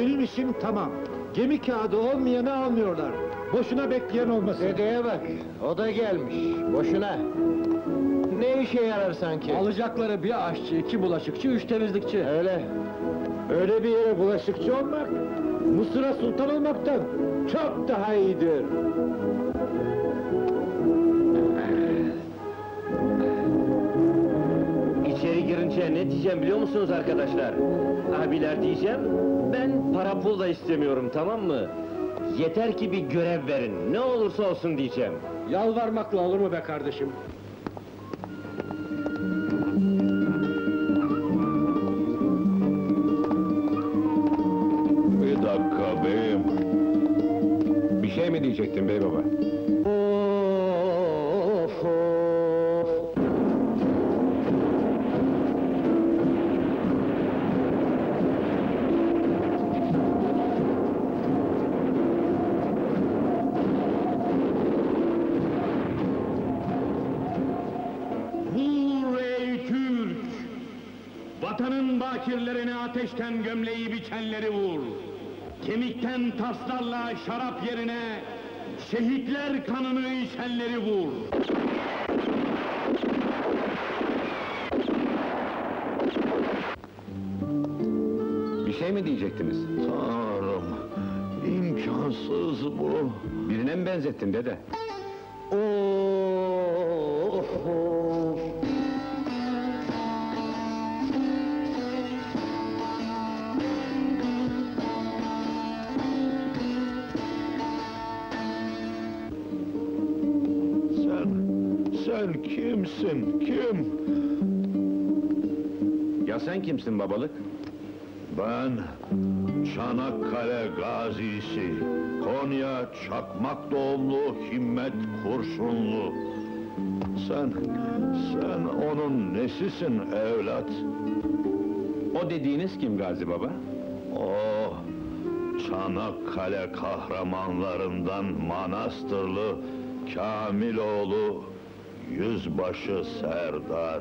Benim işim tamam. Gemi kağıdı olmayanı almıyorlar. Boşuna bekleyen olmasın. Dedeye bak, o da gelmiş, boşuna. Ne işe yarar sanki? Alacakları bir aşçı, 2 bulaşıkçı, 3 temizlikçi. Öyle. Öyle bir yere bulaşıkçı olmak, Mısır'a sultan olmaktan çok daha iyidir. İçeri girince ne diyeceğim biliyor musunuz arkadaşlar? Abiler diyeceğim, ben para pul da istemiyorum, tamam mı? Yeter ki bir görev verin, ne olursa olsun diyeceğim. Yalvarmakla olur mu be kardeşim? Bir dakika beyim. Bir şey mi diyecektin bey baba? Of of! Vur ey Türk! Vatanın bakirlerine ateşten gömleği biçenleri vur! Kemikten taslarla şarap yerine şehitler kanını içenleri vur! Bir şey mi diyecektiniz? Tanrım, imkansız bu. Birine mi benzettin dede? Of of! Sen kimsin, kim? Ya sen kimsin babalık? Ben, Çanakkale gazisi, Konya Çakmak doğumlu Himmet Kurşunlu. Sen onun nesisin evlat? O dediğiniz kim Gazi baba? O, Çanakkale kahramanlarından Manastırlı Kamiloğlu Yüzbaşı Serdar.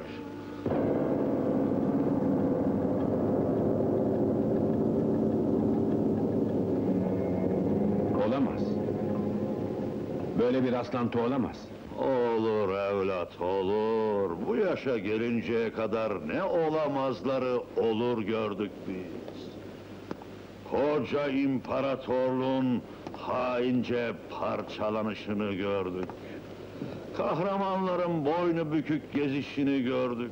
Olamaz. Böyle bir rastlantı olamaz. Olur evlat, olur. Bu yaşa gelinceye kadar ne olamazları olur gördük biz. Koca imparatorluğun haince parçalanışını gördük. Kahramanların boynu bükük gezişini gördük.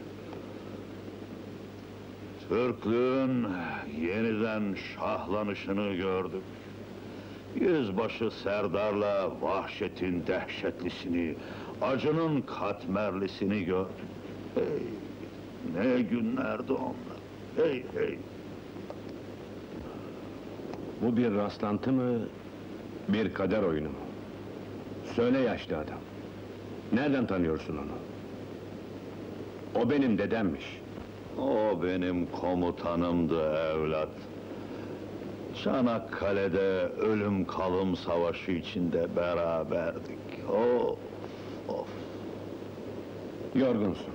Türklüğün yeniden şahlanışını gördük. Yüzbaşı Serdar'la vahşetin dehşetlisini, acının katmerlisini gördük. Hey, ne günlerdi onlar! Hey, hey! Bu bir rastlantı mı, bir kader oyunu mu? Söyle yaşlı adam. Nereden tanıyorsun onu? O benim dedemmiş. O benim komutanımdı evlat. Çanakkale'de ölüm kalım savaşı içinde beraberdik. Of, of! Yorgunsun.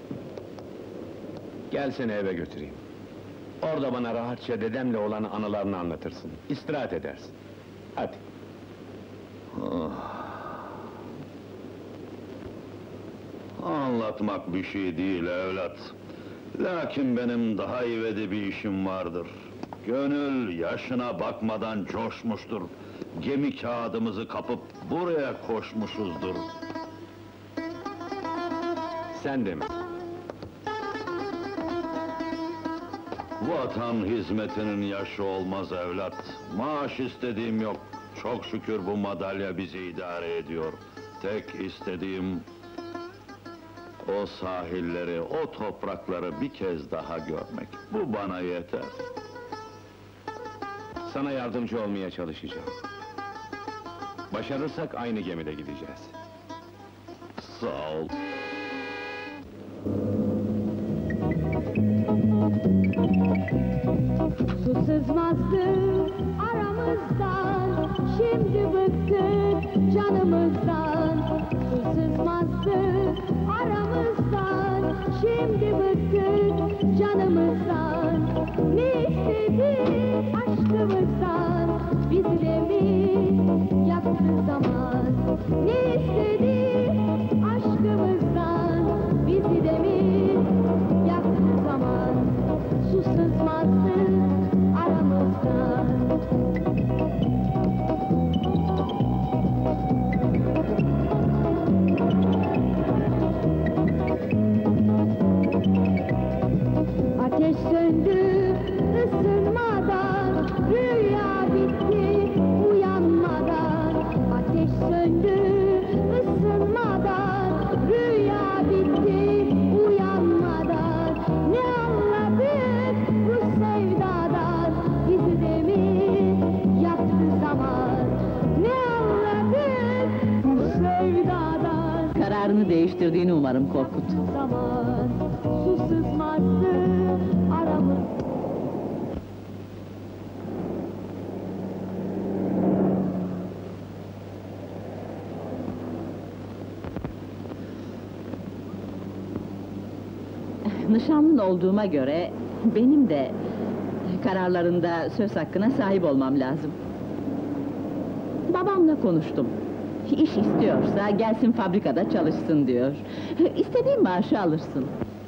Gel seni eve götüreyim. Orada bana rahatça dedemle olan anılarını anlatırsın. İstirahat edersin. Hadi. Anlatmak bir şey değil evlat. Lakin benim daha ivedi bir işim vardır. Gönül yaşına bakmadan coşmuştur. Gemi kağıdımızı kapıp buraya koşmuşuzdur. Sen de mi? Vatan hizmetinin yaşı olmaz evlat. Maaş istediğim yok. Çok şükür bu madalya bizi idare ediyor. Tek istediğim o sahilleri, o toprakları bir kez daha görmek. Bu bana yeter. Sana yardımcı olmaya çalışacağım. Başarırsak aynı gemide gideceğiz. Sağ ol. Su sızmazdı aramızdan, şimdi bıktık canımızdan. Su sızmazdı aramızdan, şimdi bıktık canımızdan. Ne istedik aşk aşkımızdan bizi de mi yaktı zaman? Ne istedi aşkımızdan bizi de mi yaktı zaman? Su sızmazdı aramızdan. Ateş söndü ısınmadan, rüya bitti uyanmadan. Ateş söndü ısınmadan, rüya bitti uyanmadan. Ne anladık bu sevdadan, bizi de mi yaktı zaman? Ne anladık bu sevdadan? Kararını değiştirdiğini umarım Korkut. Zaman su sızmazdı aramız. Nişanlın olduğuma göre benim de kararlarında söz hakkına sahip olmam lazım. Babamla konuştum. İş istiyorsa gelsin fabrikada çalışsın diyor. İstediğin maaşı alırsın.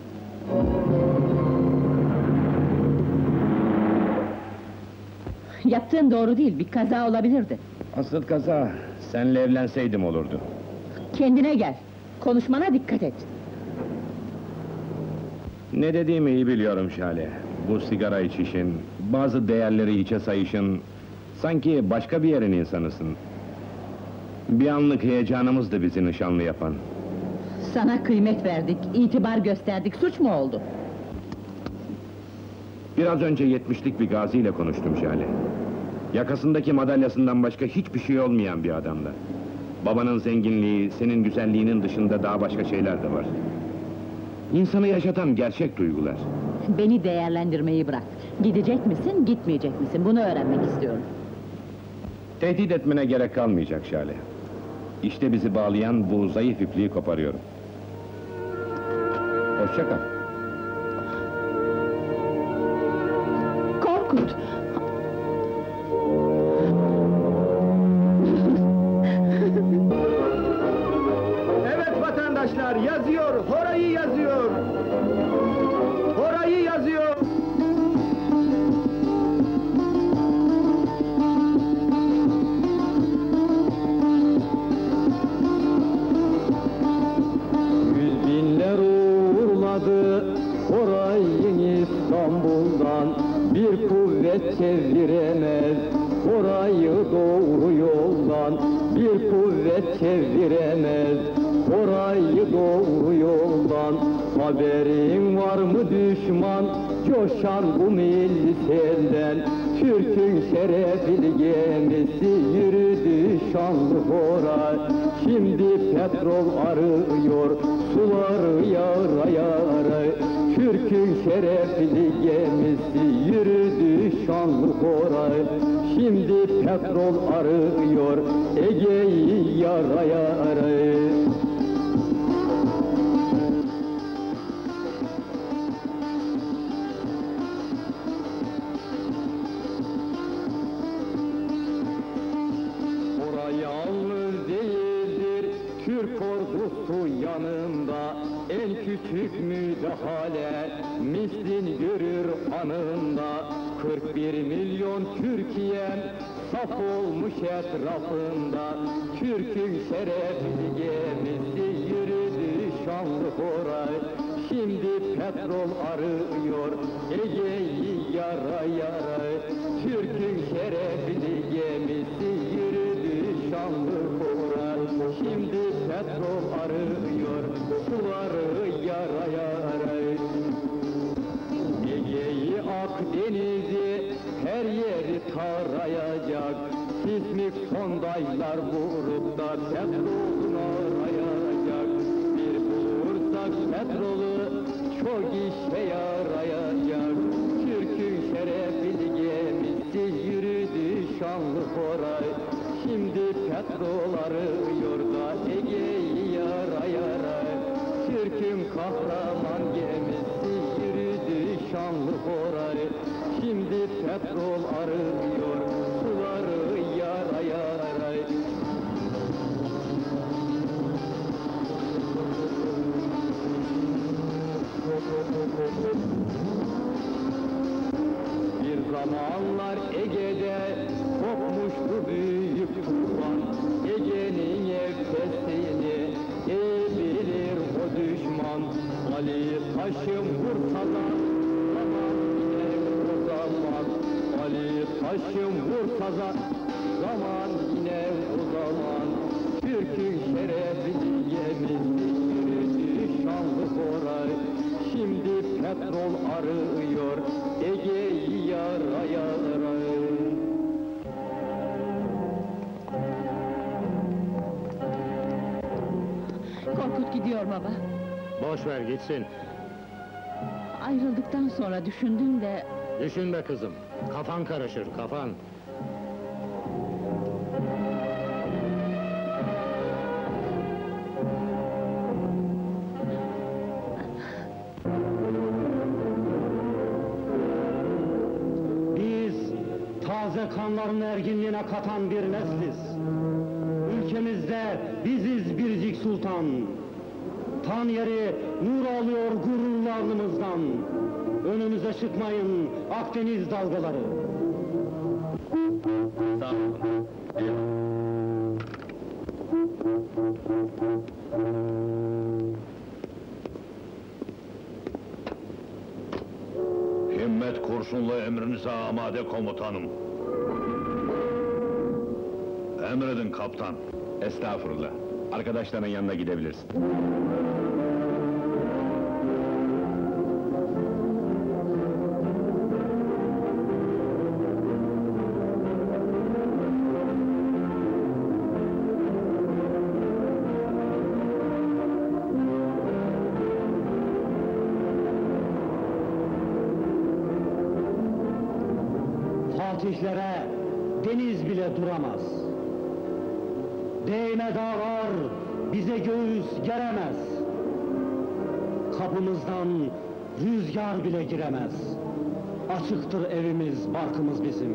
Yaptığın doğru değil, bir kaza olabilirdi. Asıl kaza, senle evlenseydim olurdu. Kendine gel, konuşmana dikkat et. Ne dediğimi iyi biliyorum Şale. Bu sigara içişin, bazı değerleri hiçe sayışın... ...sanki başka bir yerin insanısın. Bir anlık heyecanımızdı bizi nişanlı yapan. Sana kıymet verdik, itibar gösterdik, suç mu oldu? Biraz önce 70'lik bir gaziyle konuştum Şale. Yakasındaki madalyasından başka hiçbir şey olmayan bir adamdı. Babanın zenginliği, senin güzelliğinin dışında daha başka şeyler de var. İnsanı yaşatan gerçek duygular. Beni değerlendirmeyi bırak. Gidecek misin, gitmeyecek misin? Bunu öğrenmek istiyorum. Tehdit etmene gerek kalmayacak Şale. İşte bizi bağlayan bu zayıf ipliği koparıyorum. Hoşça kal. Korkut! Evet vatandaşlar, yazıyor, horayı yazıyor! Horayı yazıyor! Yüz binler uğurladı orayı İstanbul'dan. Bir kuvvet çeviremez orayı doğru yoldan. Bir kuvvet çeviremez orayı doğru yoldan. Haberin var mı düşman coşan bu milli selden? Türk'ün şerefli gemisi yürüdü şanlı horay. Şimdi petrol arıyor suları yara yara. Türk'ün şerefli gemisi yürüdü şanlı horay. Şimdi petrol arıyor Ege'yi yara yara. Yalnız değildir Türk ordusu yanında. En küçük müdahale mislin görür anında. 41 milyon Türkiye'm saf olmuş etrafında. Türk'ün şerefli gemisi yürüdü şanlı horay. Şimdi petrol arıyor Ege'yi yara yara. Türk'ün şerefli gemisi yürüdü şanlı horay. Şimdi petrol arıyor suları yara yara. Ege'yi Akdeniz'i her yeri tarayacak. Sismik sondaylar vurup da petrolünü arayacak. Bir bulursak petrolü çok işe yarayacak. Türk'ün şerefli gemisi yürüdü şanlı horay. Şimdi petrol arıyor da Ege'yi yara yara. Türk'ün kahraman gemisi yürüdü şanlı horay. Şimdi petrol arıyor. başım vursa zaman yine o zaman Türk'ün şerefini yemiştir şanlı koray. Şimdi petrol arıyor Ege'yi yara yara. Korkut gidiyor baba. Boş ver gitsin. Ayrıldıktan sonra düşündüm de Düşünme kızım. Kafan karışır, kafan. Biz taze kanların erginliğine katan bir nesliz. Ülkemizde biziz biricik sultan. Tan yeri nur alıyor gururlu alnımızdan. Önümüze çıkmayın Akdeniz dalgaları. Sağ olun. Himmet kurşunla emrinize amade komutanım. Emredin kaptan. Estağfurullah. Arkadaşların yanına gidebilirsin. Fatihlere deniz bile duramaz. Değme dağlar bize göğüs geremez. Kapımızdan rüzgar bile giremez. Açıktır evimiz, barkımız bizim.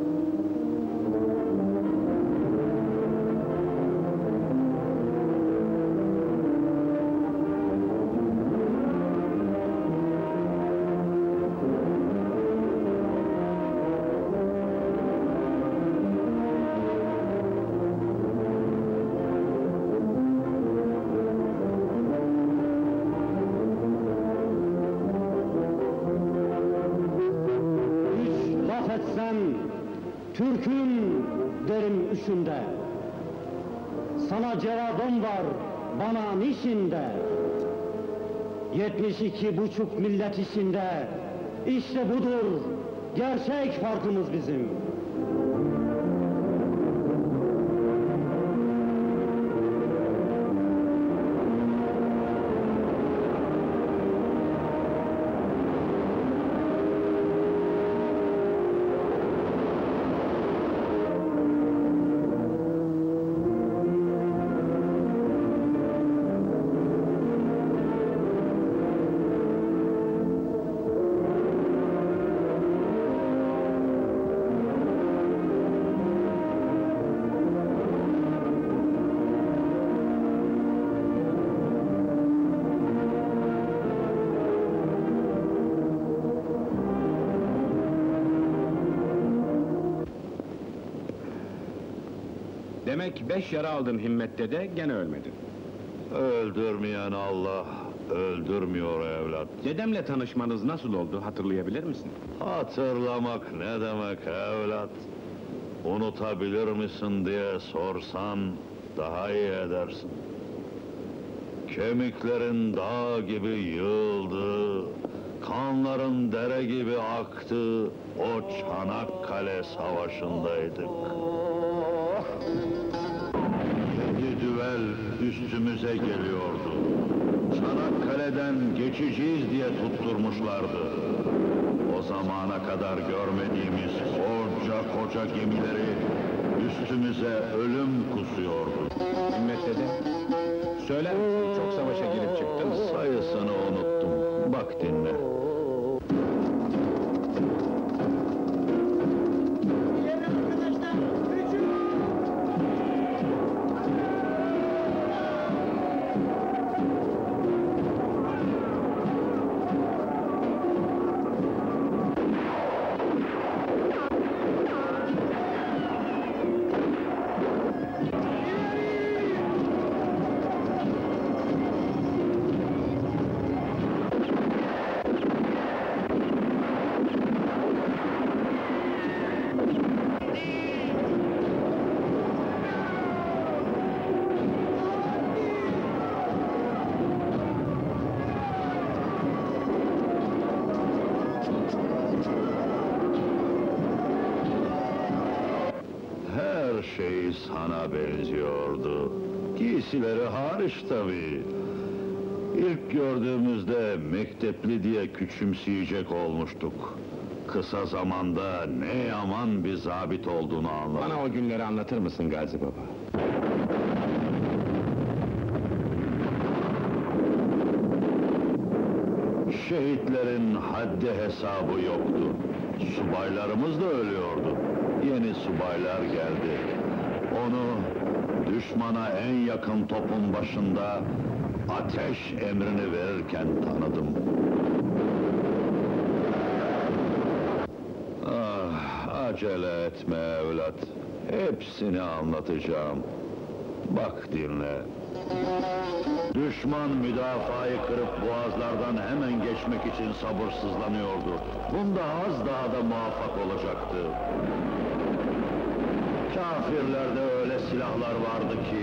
Laf etsem, Türk'üm derim üçünde. Sana cevabım var, bana niçin de. 72,5 millet içinde, işte budur, gerçek farkımız bizim. Demek 5 yara aldın Himmet'te de gene ölmedin. Öldürmeyen Allah, öldürmüyor evlat. Dedemle tanışmanız nasıl oldu hatırlayabilir misin? Hatırlamak ne demek evlat? Unutabilir misin diye sorsan daha iyi edersin. Kemiklerin dağ gibi yığıldı, kanların dere gibi aktı, o Çanakkale Savaşı'ndaydık. Yedi düvel üstümüze geliyordu. Çanakkale'den geçeceğiz diye tutturmuşlardı. O zamana kadar görmediğimiz koca gemileri üstümüze ölüm kusuyordu. Himmet'te de söyler misin çok savaşa girip çıktın? Sayısını unuttum. Bak dinle. Her şey sana benziyordu. Giysileri hariç tabii. İlk gördüğümüzde mektepli diye küçümseyecek olmuştuk. Kısa zamanda ne yaman bir zabit olduğunu anladım. Bana o günleri anlatır mısın Gazi Baba? Şehitlerin haddi hesabı yoktu. Subaylarımız da ölüyordu. Yeni subaylar geldi. Onu düşmana en yakın topun başında ateş emrini verirken tanıdım. Ah, acele etme evlat. Hepsini anlatacağım. Bak dinle. Düşman müdafayı kırıp boğazlardan hemen geçmek için sabırsızlanıyordu. Bunda az daha da muvaffak olacaktı. Kafirlerde öyle silahlar vardı ki...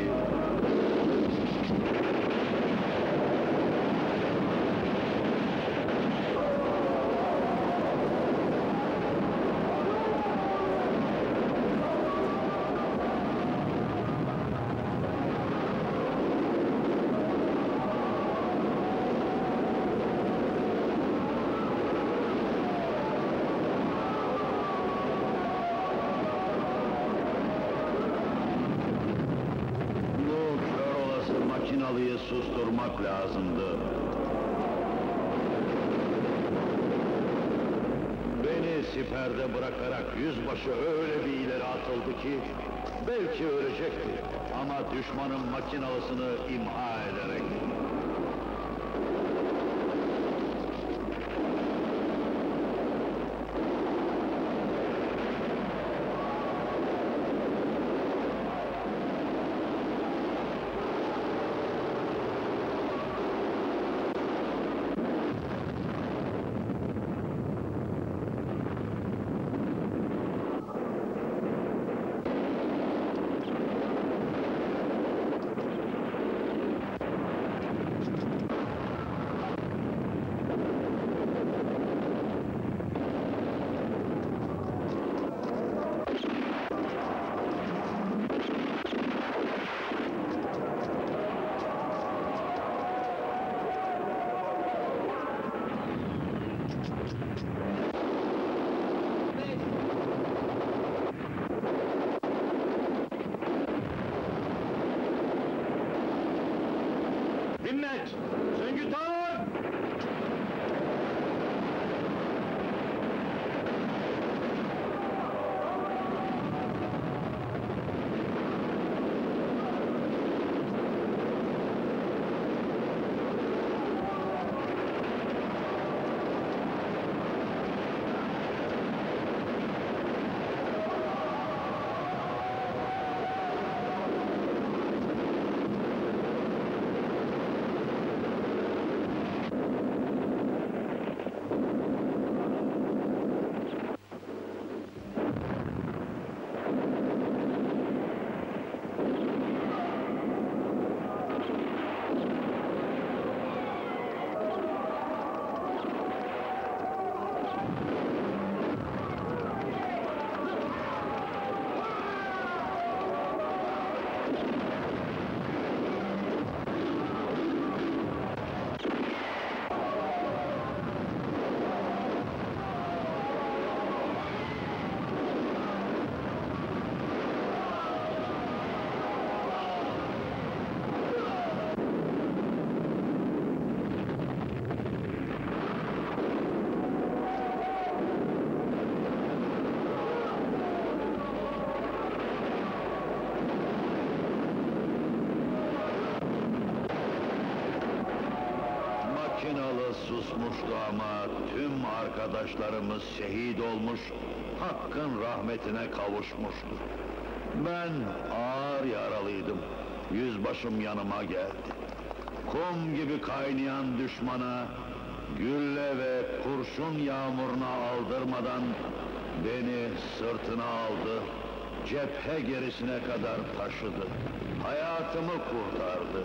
Makinalıyı susturmak lazımdı. Beni siperde bırakarak yüzbaşı öyle bir ileri atıldı ki... belki ölecekti ama düşmanın makinalısını imha ederek... Himmet! Süngü tavır! Makinalı susmuştu ama tüm arkadaşlarımız şehit olmuş, Hakk'ın rahmetine kavuşmuştu. Ben ağır yaralıydım, yüzbaşım yanıma geldi. Kum gibi kaynayan düşmana, gülle ve kurşun yağmuruna aldırmadan beni sırtına aldı, cephe gerisine kadar taşıdı. Hayatımı kurtardı.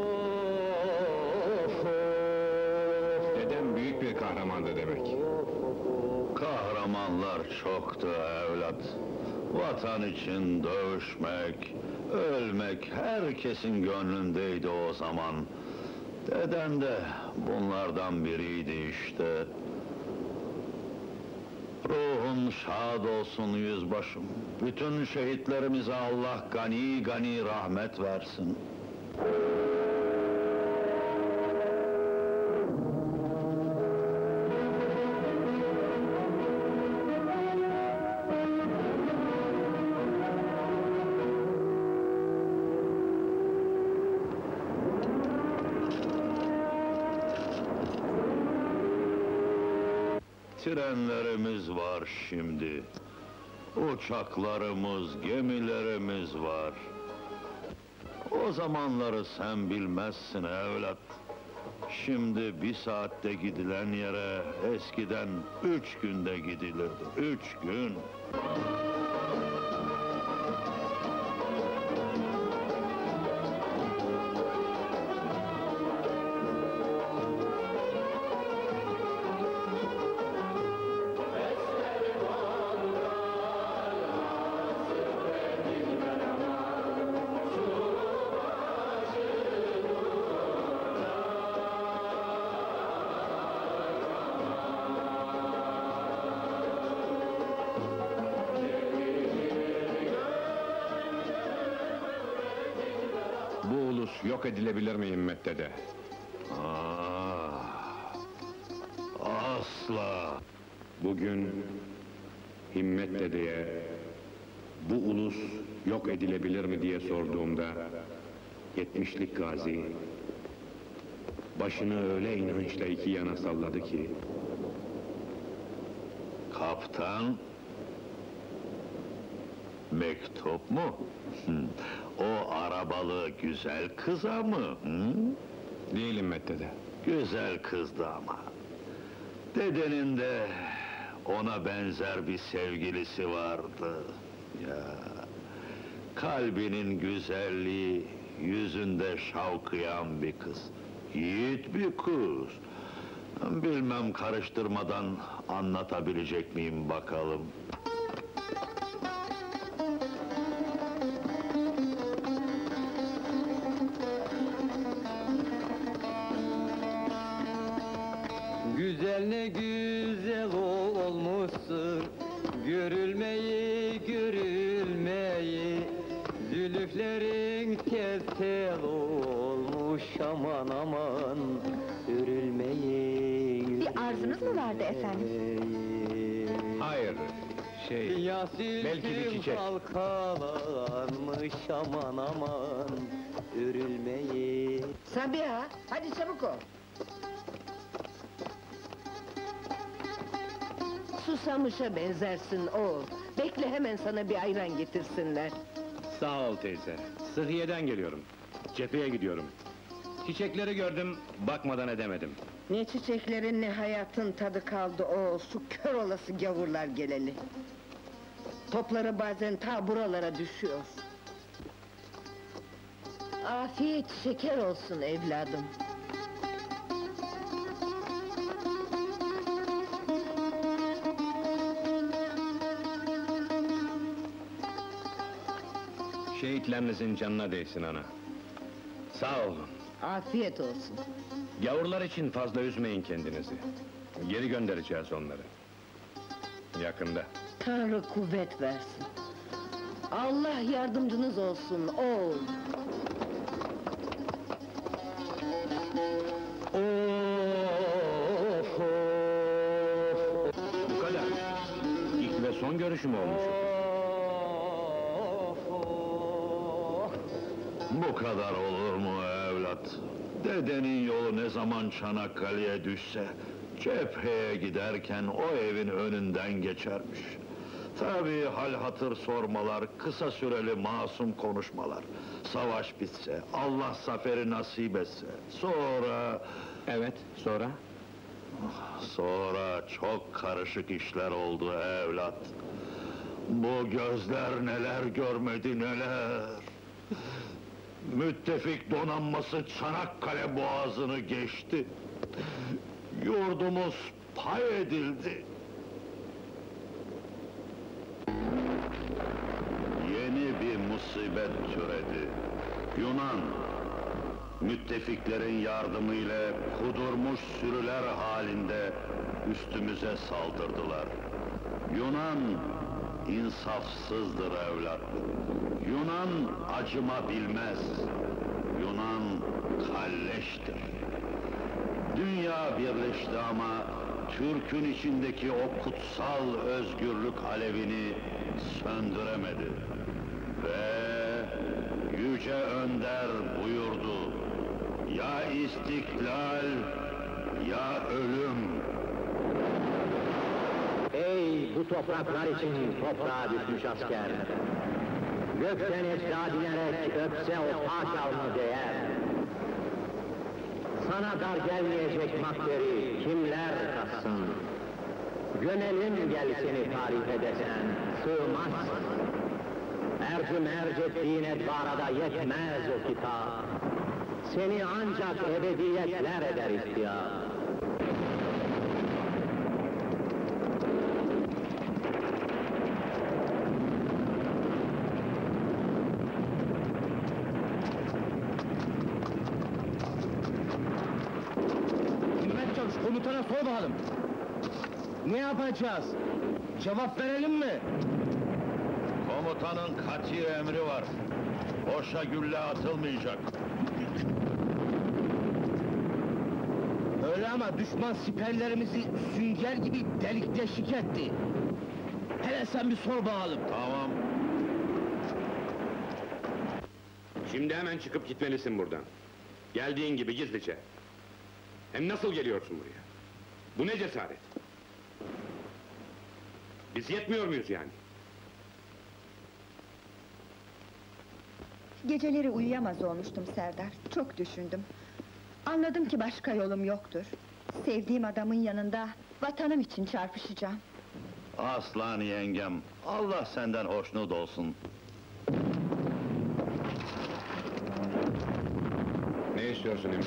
Dedem büyük bir kahramandı demek. Kahramanlar çoktu evlat. Vatan için dövüşmek, ölmek herkesin gönlündeydi o zaman. Deden de bunlardan biriydi işte. Ruhun şad olsun yüzbaşım. Bütün şehitlerimize Allah gani gani rahmet versin. Trenlerimiz var şimdi. Uçaklarımız, gemilerimiz var. O zamanları sen bilmezsin evlat. Şimdi 1 saatte gidilen yere eskiden 3 günde gidilirdi. 3 gün. Bu ulus yok edilebilir mi Himmet dede? Asla! Bugün Himmet dedeye bu ulus yok edilebilir mi diye sorduğumda 70'lik gazi başını öyle inançla 2 yana salladı ki Kaptan! Mektup mu? O arabalı güzel kıza mı? Hı? değil Himmet dede. Güzel kızdı ama. Dedenin de ona benzer bir sevgilisi vardı. Ya, kalbinin güzelliği, yüzünde şavkıyan bir kız. Yiğit bir kız. Bilmem karıştırmadan anlatabilecek miyim bakalım. Güzel ne güzel olmuşsun, görülmeyi görülmeyi. Zülüflerin tel tel olmuş, aman aman, örülmeyi. Bir arzunuz mu vardı efendim? Hayır, belki bir çiçek. Halkalanmış, aman aman, örülmeyi. Sabiha, hadi çabuk ol. Susamışa benzersin oğul. Bekle, hemen sana bir ayran getirsinler. Sağ ol teyze. Sıhhiye'den geliyorum. Cepheye gidiyorum. Çiçekleri gördüm, bakmadan edemedim. Ne çiçeklerin ne hayatın tadı kaldı oğul. Şu kör olası gavurlar geleli. Topları bazen ta buralara düşüyor. Afiyet şeker olsun evladım. Şehitlerinizin canına değsin ana. Sağ olun. Afiyet olsun. Gavurlar için fazla üzmeyin kendinizi. Geri göndereceğiz onları. Yakında. Tanrı kuvvet versin. Allah yardımcınız olsun oğul. Bu kadar. İlk ve son görüşüm olmuş. Bu kadar olur mu evlat? Dedenin yolu ne zaman Çanakkale'ye düşse, cepheye giderken o evin önünden geçermiş. Tabii hal hatır sormalar, kısa süreli masum konuşmalar. Savaş bitse, Allah zaferi nasip etse, sonra... Evet, sonra? Sonra çok karışık işler oldu evlat. Bu gözler neler görmedi neler! Müttefik donanması Çanakkale boğazını geçti. Yurdumuz pay edildi. elbet türedi. Yunan, müttefiklerin yardımıyla kudurmuş sürüler halinde üstümüze saldırdılar. Yunan insafsızdır evlat. Yunan acıma bilmez. Yunan kalleştir. Dünya birleşti ama Türk'ün içindeki o kutsal özgürlük alevini söndüremedi. Ve Yüce Önder buyurdu: ya istiklal, ya ölüm. Ey bu topraklar için toprağa düşmüş asker! Gökten esra dinerek öpse o taç alnı değer. Sana dar gelmeyecek makderi kimler katsın? Gömelim gel seni tarif edesen, sığmazsın. Ercümerc ettiğin edbarada yetmez o kitap. Seni ancak ebediyetler eder ihtiyar. Mehmet Çavuş, komutana sor bakalım. Ne yapacağız? Cevap verelim mi? Komutanın kati emri var. Boşa gülle atılmayacak. Öyle ama düşman siperlerimizi sünger gibi delik deşik etti. Hele sen bir sor bakalım. Tamam. Şimdi hemen çıkıp gitmelisin buradan. Geldiğin gibi gizlice. Hem nasıl geliyorsun buraya? Bu ne cesaret? Biz yetmiyor muyuz yani? Geceleri uyuyamaz olmuştum Serdar. Çok düşündüm. Anladım ki başka yolum yoktur. Sevdiğim adamın yanında vatanım için çarpışacağım. Aslan yengem, Allah senden hoşnut olsun. Ne istiyorsun Emre?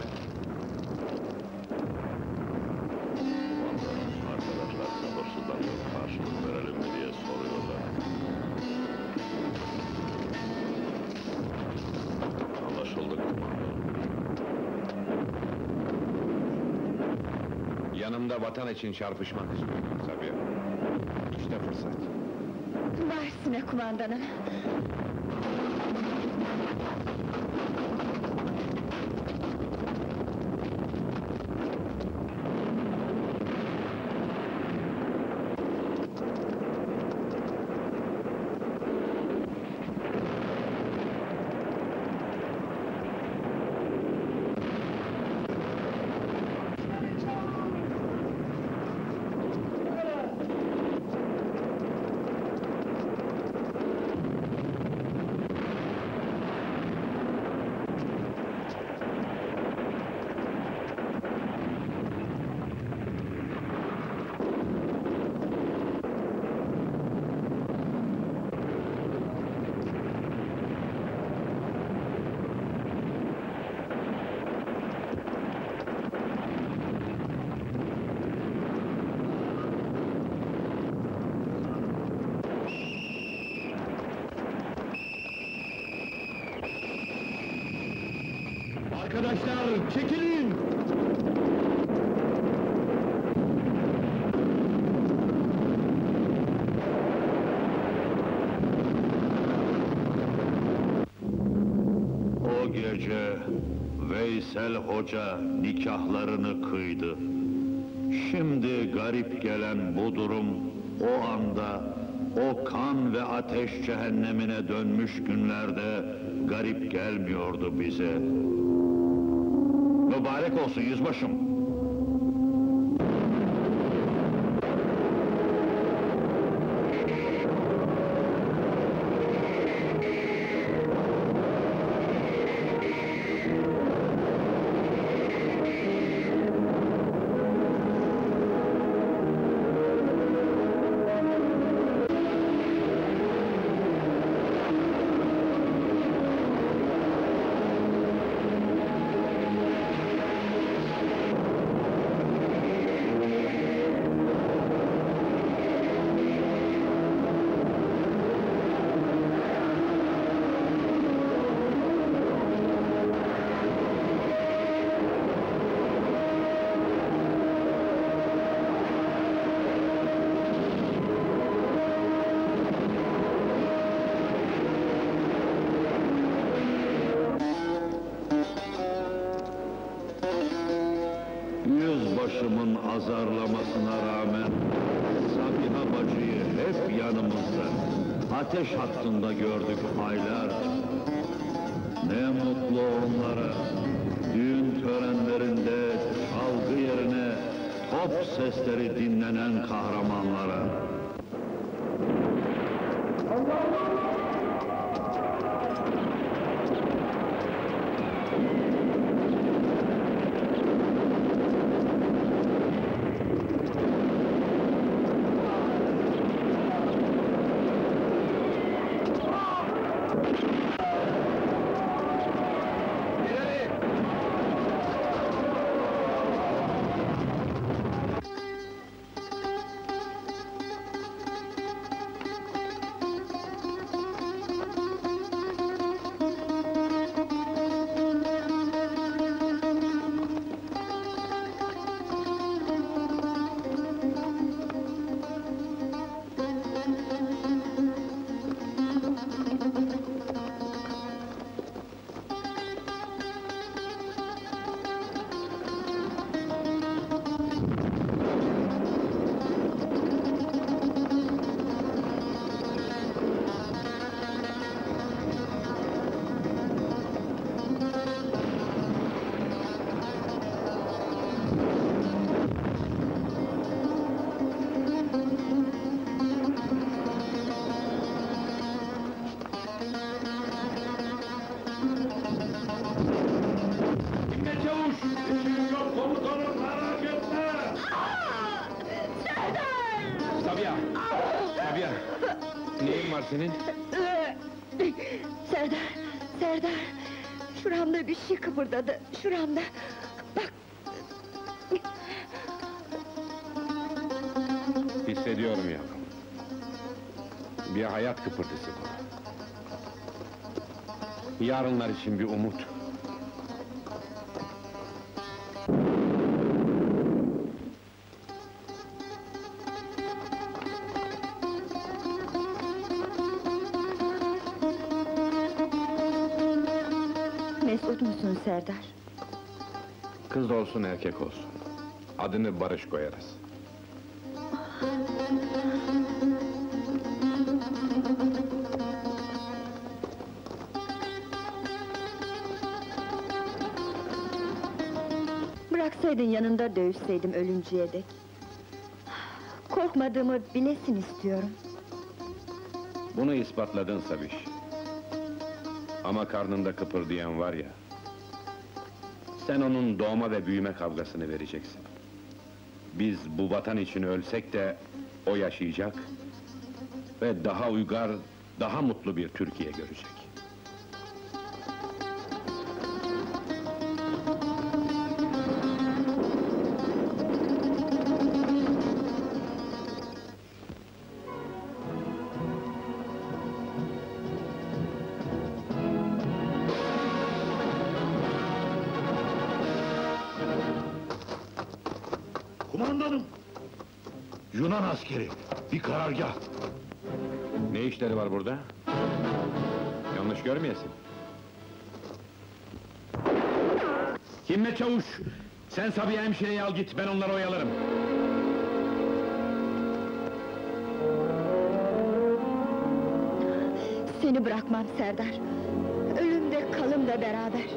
Arkadaşlar sabırsızlanıyor, karşılık verelim mi diye soruyorlar. Anlaşıldı kumandanım. Yanımda vatan için çarpışmak istiyorum tabii. İşte fırsat. Varsine kumandanım. Arkadaşlar, çekilin! O gece Veysel Hoca nikahlarını kıydı. Şimdi garip gelen bu durum, o anda, o kan ve ateş cehennemine dönmüş günlerde garip gelmiyordu bize. Mübarek olsun yüzbaşım! başımın azarlamasına rağmen Sabiha bacıyı hep yanımızda, ateş hattında gördük aylarca. Ne mutlu onlara, düğün törenlerinde çalgı yerine top sesleri dinlenen kahramanlara. Sabiha! Neyin var senin? Serdar! Şuramda bir şey kıpırdadı, şuramda! Bak! Hissediyorum yavrum. Bir hayat kıpırtısı bu. Yarınlar için bir umut. Mesut musun Serdar? Kız olsun erkek olsun. Adını Barış koyarız. Bıraksaydın yanında dövüşseydim ölünceye dek. Korkmadığımı bilesin istiyorum. Bunu ispatladın Sabiş. Ama karnında kıpırdayan var ya... Sen onun doğma ve büyüme kavgasını vereceksin. Biz bu vatan için ölsek de o yaşayacak... Ve daha uygar, daha mutlu bir Türkiye görecek. Kumandanım! Yunan askeri, bir karargah! Ne işleri var burada? Yanlış görmeyesin. Himmet Çavuş! Sen Sabiha hemşireyi al git, ben onları oyalarım. Seni bırakmam Serdar! Ölüm de kalım da beraber!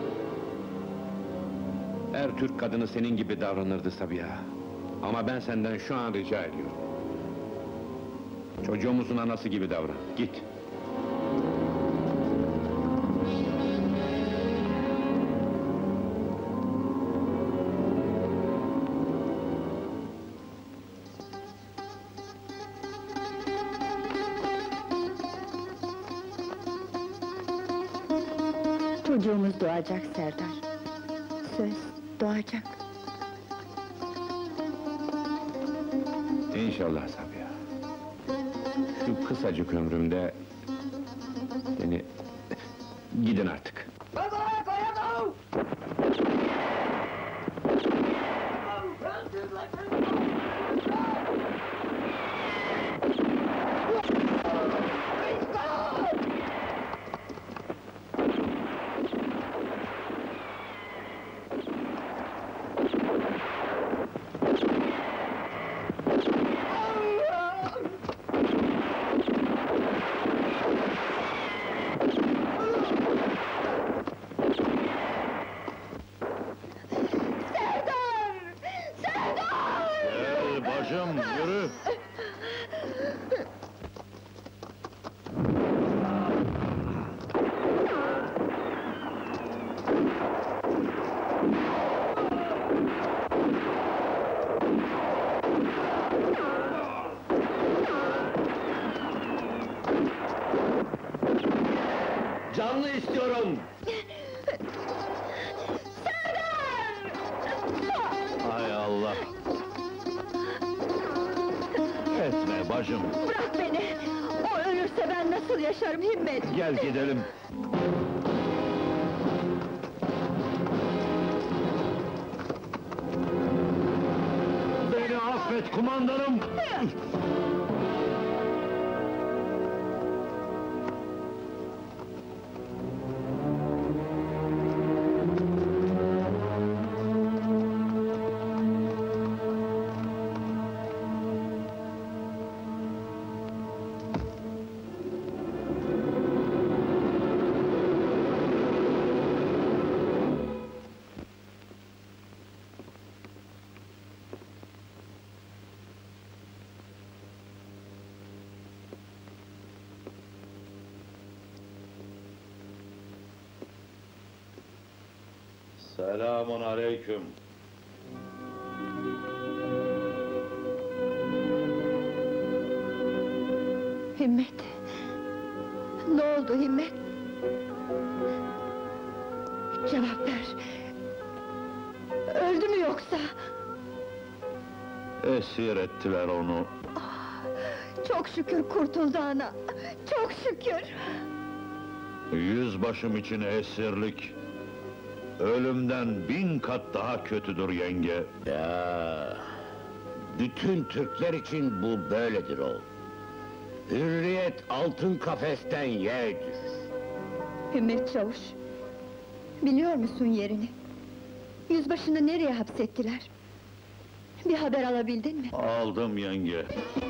Her Türk kadını senin gibi davranırdı Sabiha. Ama ben senden şu an rica ediyorum. Çocuğumuzun anası gibi davran, git! Çocuğumuz doğacak Serdar! Söz, doğacak! İnşallah Sabiha. Şu kısacık ömrümde... Seni... Gidin artık! Canlı istiyorum! Hay Allah! Etme bacım! Bırak beni! O ölürse ben nasıl yaşarım Himmet? Gel gidelim! Beni affet kumandanım! Selamun aleyküm! Himmet! Ne oldu Himmet? Cevap ver! Öldü mü yoksa? Esir ettiler onu. Çok şükür kurtuldu ana! Çok şükür! Yüzbaşım için esirlik... ...ölümden 1000 kat daha kötüdür yenge. Ya, bütün Türkler için bu böyledir oğul. Hürriyet altın kafesten yeğdir. Himmet Çavuş! Biliyor musun yerini? Yüzbaşını nereye hapsettiler? Bir haber alabildin mi? Aldım yenge.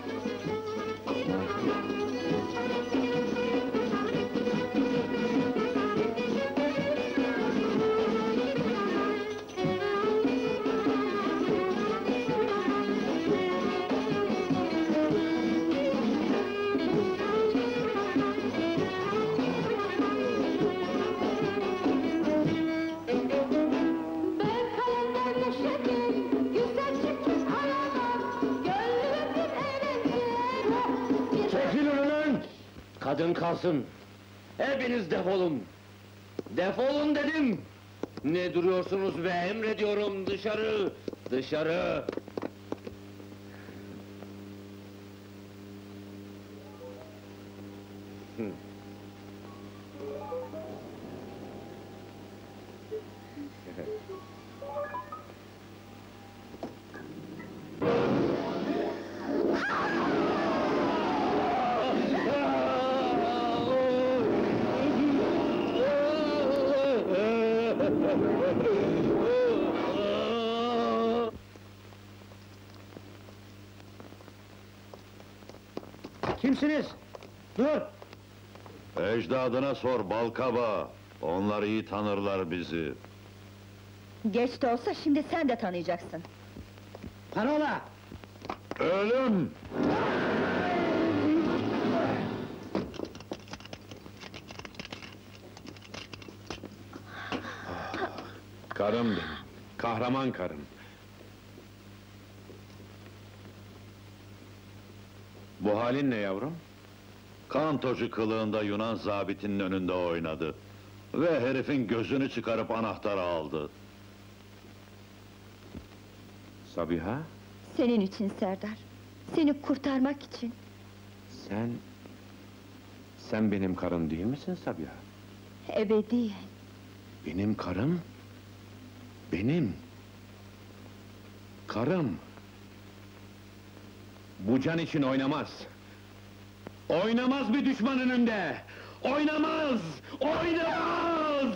Çekil önümden! Kadın kalsın! Hepiniz defolun! Defolun dedim! Ne duruyorsunuz ve emrediyorum dışarı! Dışarı! Kimsiniz? Dur! Ecdadına sor Balkaba. Onlar iyi tanırlar bizi. Geç de olsa şimdi sen de tanıyacaksın. Parola! Ölüm! Karım benim, kahraman karım. Bu halin ne yavrum? Kantocu kılığında Yunan zabitinin önünde oynadı. Ve herifin gözünü çıkarıp anahtarı aldı. Sabiha, Senin için Serdar. Seni kurtarmak için. sen benim karım değil misin Sabiha? Ebediyen. Benim karım, benim. Karım. Bu can için oynamaz. Oynamaz bir düşman önünde! Oynamaz! Oynamaz!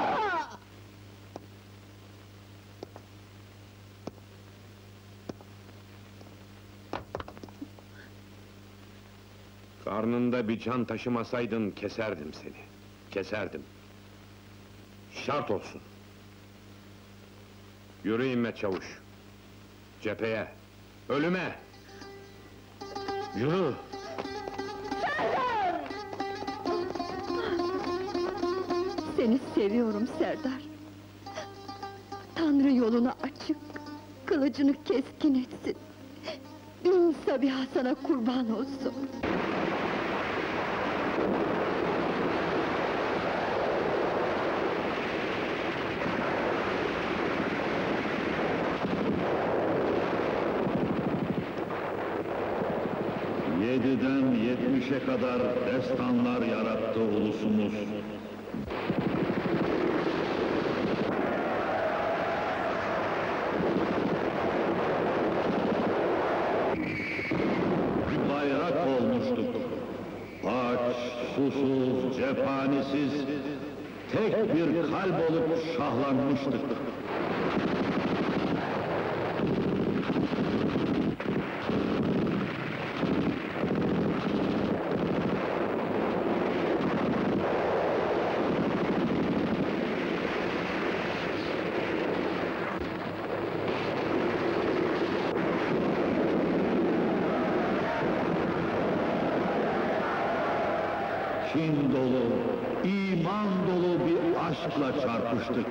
Karnında bir can taşımasaydın keserdim seni. Keserdim. Şart olsun. Yürü İmmet Çavuş. Cepheye, ölüme! Yürü! Seni seviyorum Serdar. Tanrı yolunu açık, kılıcını keskin etsin. Bin Sabiha sana kurban olsun. geçmişe kadar destanlar yarattı ulusumuz. Bir bayrak olmuştuk. Aç, susuz, cephanesiz, tek bir kalp olup şahlanmıştık. Kin dolu, iman dolu bir aşkla çarpıştık.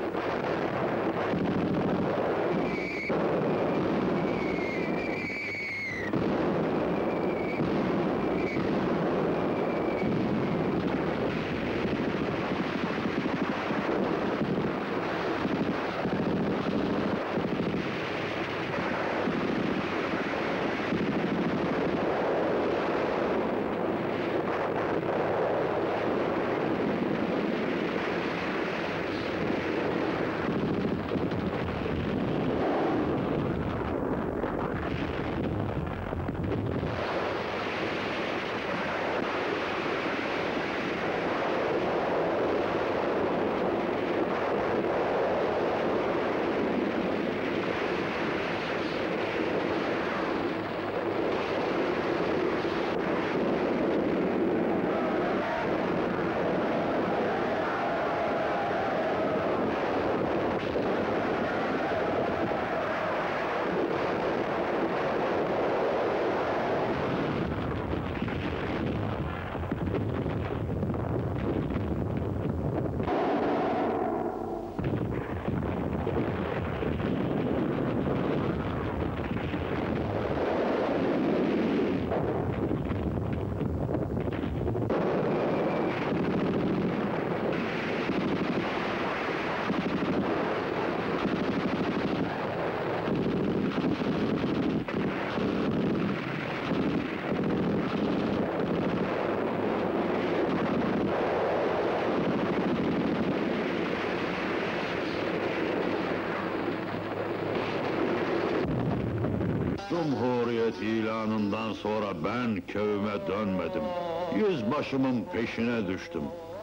Cumhuriyet ilanından sonra ben köyüme dönmedim. Yüzbaşımın peşine düştüm.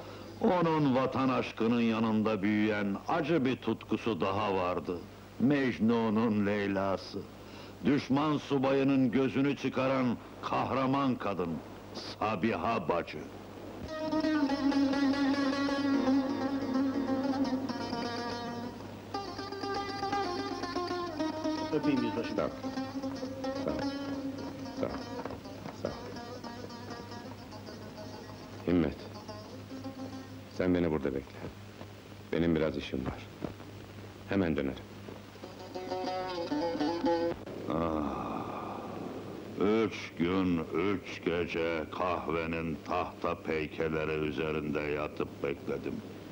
Onun vatan aşkının yanında büyüyen acı bir tutkusu daha vardı. Mecnun'un Leyla'sı. Düşman subayının gözünü çıkaran kahraman kadın, Sabiha bacı. Öpeyim yüzbaşım. Sağ ol. Sağ ol. Sağ ol. Sağ ol. Himmet. Sen beni burada bekle. Benim biraz işim var. Hemen dönerim. Üç gün, üç gece kahvenin tahta peykeleri üzerinde yatıp bekledim.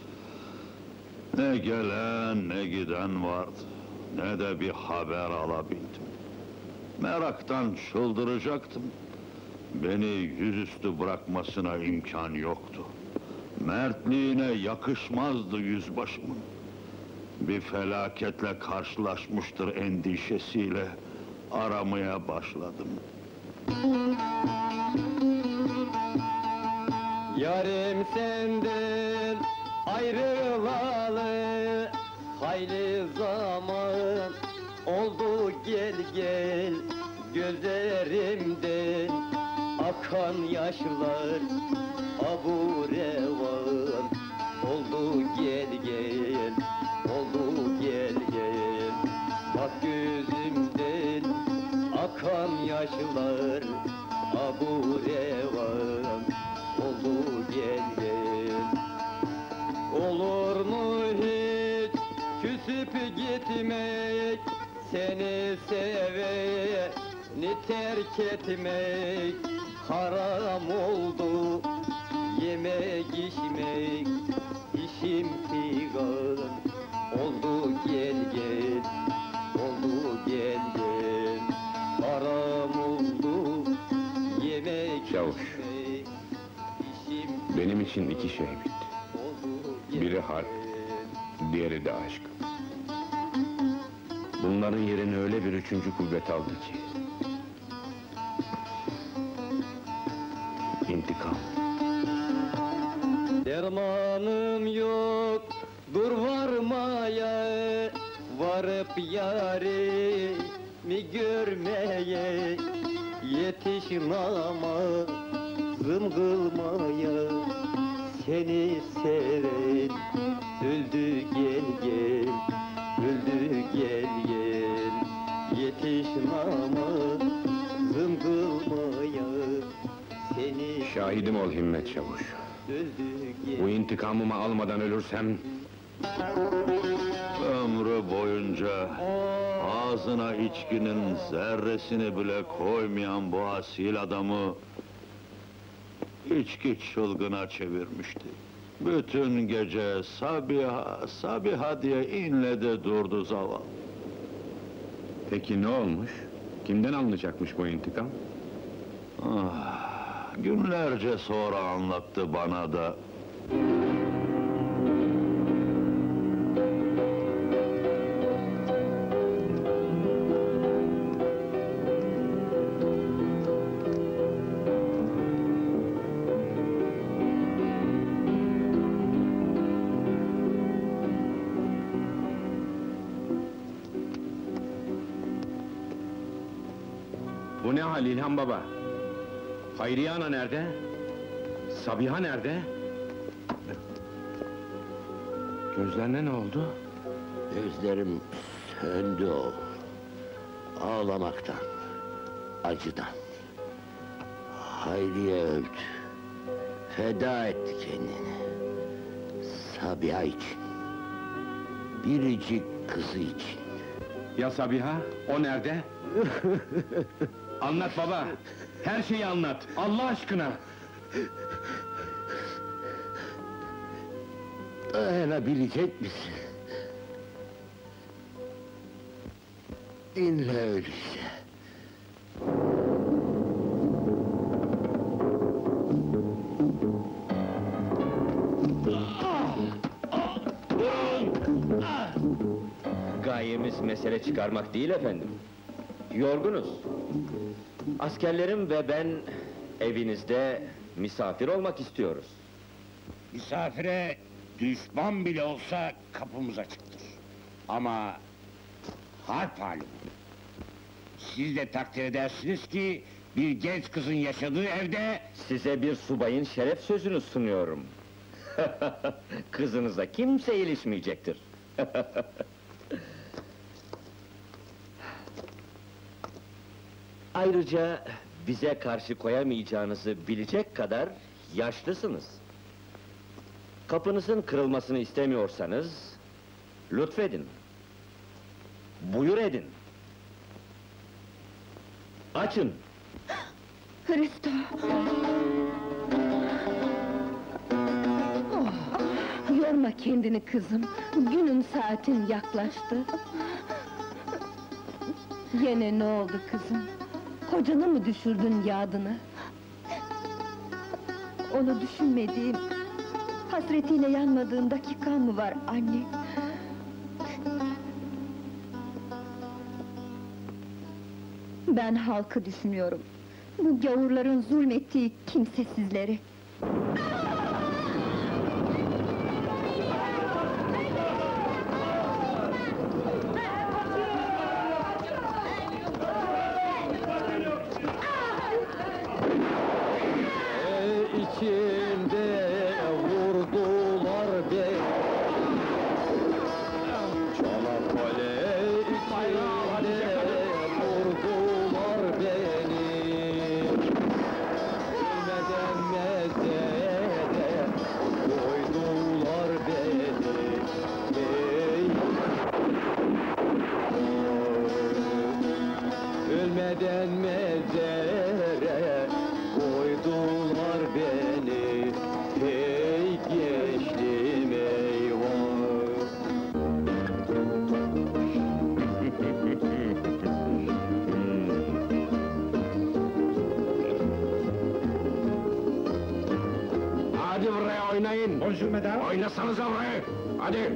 Ne gelen ne giden vardı, ne de bir haber alabildim. Meraktan çıldıracaktım. Beni yüzüstü bırakmasına imkan yoktu. Mertliğine yakışmazdı yüzbaşımın. Bir felaketle karşılaşmıştır endişesiyle aramaya başladım. Yarım senden ayrılalı hayli zaman oldu, gel gel gözlerimden akan yaşlar abu revan oldu, gel gel oldu, gel gel bak gözümden akan yaşlar abu revan oldu, gel gel. Olur mu hiç küsüp gitmek, seni seveni terk etmek haram oldu, yemek içmek işim figan oldu, gel gel oldu, gel gel haram oldu, yemek Çavuş. içmek. Benim için iki şey bitti. Biri harp, diğeri de aşk. Bunların yerini öyle bir üçüncü kuvvet aldı ki... İntikam. Dermanım yok, dur varmaya, varıp yarimi görmeye, yetiş namazım kılmaya, seni seven öldü gel gel, öldü gel gel, yetiş namazım kılmaya, seni Şahidim ol Himmet Çavuş. Bu intikamımı almadan ölürsem... Ömrü boyunca ağzına içkinin zerresini bile koymayan bu asil adamı içki çılgına çevirmişti. Bütün gece Sabiha, Sabiha diye inledi durdu zavallı. Peki ne olmuş? Kimden alınacakmış bu intikam? Günlerce sonra anlattı bana da. Bu ne hal İlhan Baba? Hayriye Ana nerede? Sabiha nerede? Gözlerine ne oldu? Gözlerim söndü oğul. Ağlamaktan, acıdan. Hayriye öldü. Feda etti kendini. Sabiha için. Biricik kızı için. Ya Sabiha? O nerede? Anlat baba! Her şeyi anlat! Allah aşkına! Dayanabilecek misin? Dinle öyleyse. Gayemiz mesele çıkarmak değil efendim. Yorgunuz. Askerlerim ve ben evinizde misafir olmak istiyoruz. Misafire düşman bile olsa kapımız açıktır. Ama harp hali bu. Siz de takdir edersiniz ki bir genç kızın yaşadığı evde Size bir subayın şeref sözünü sunuyorum. Kızınıza kimse ilişmeyecektir. Ayrıca bize karşı koyamayacağınızı bilecek kadar yaşlısınız. Kapınızın kırılmasını istemiyorsanız lütfedin. Buyur edin. Açın. Hristo! Yorma kendini kızım, günün saatin yaklaştı. Yine ne oldu kızım? Kocanı mı düşürdün yadını? Onu düşünmediğim, hasretiyle yanmadığım dakikan mı var anne? Ben halkı düşünüyorum. Bu gavurların zulmettiği kimsesizleri. İçimde vurdular beni. Çanakkale içinde vurdular beni. Ölmeden mezar oynayın. Bonjour madame. Oynasanıza burayı. Hadi.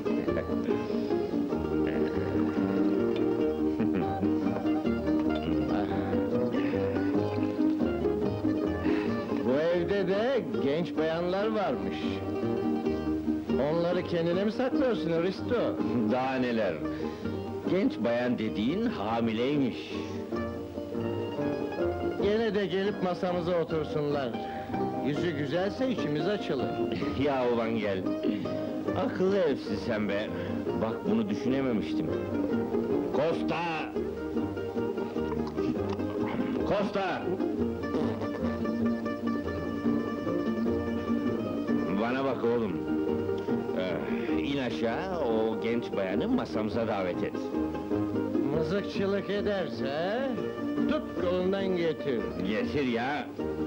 Bu evde de genç bayanlar varmış. Onları kendine mi saklıyorsun Aristo? Daha neler? Genç bayan dediğin hamileymiş. Gene de gelip masamıza otursunlar. Yüzü güzelse içimiz açılır. Ya ulan gel. Akıllı evsiz sen be. Bak bunu düşünememiştim. Costa! Costa! Bana bak oğlum. İn aşağı, o genç bayanı masamıza davet et. Mızıkçılık ederse tut kolundan getir. Getir ya.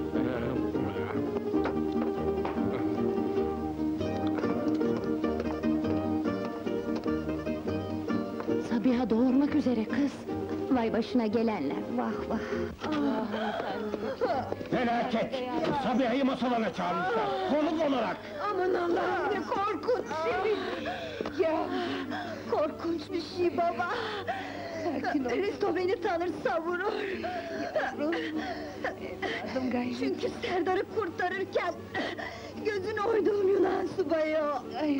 Sabiha doğurmak üzere kız. Vay başına gelenler, vah vah. Felaket! Sabiha'yı masalarına çağırmışlar, konuk olarak! Aman Allah'ım ne korkunç şey! Ya, korkunç bir şey baba! Risto beni tanırsa vurur! Çünkü Serdar'ı kurtarırken gözünü oyduğum Yunan subayı o!